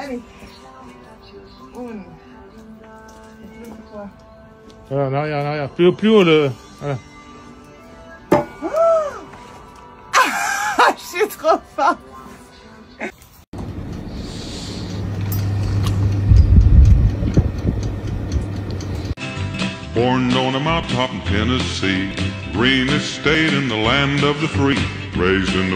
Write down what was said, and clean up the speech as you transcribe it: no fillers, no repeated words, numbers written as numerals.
Allez. Une. Voilà, en arrière, en arrière. Plus haut le. Voilà. Je suis trop fort. Born on a mountaintop in Tennessee, greenest state in the land of the free, raised in the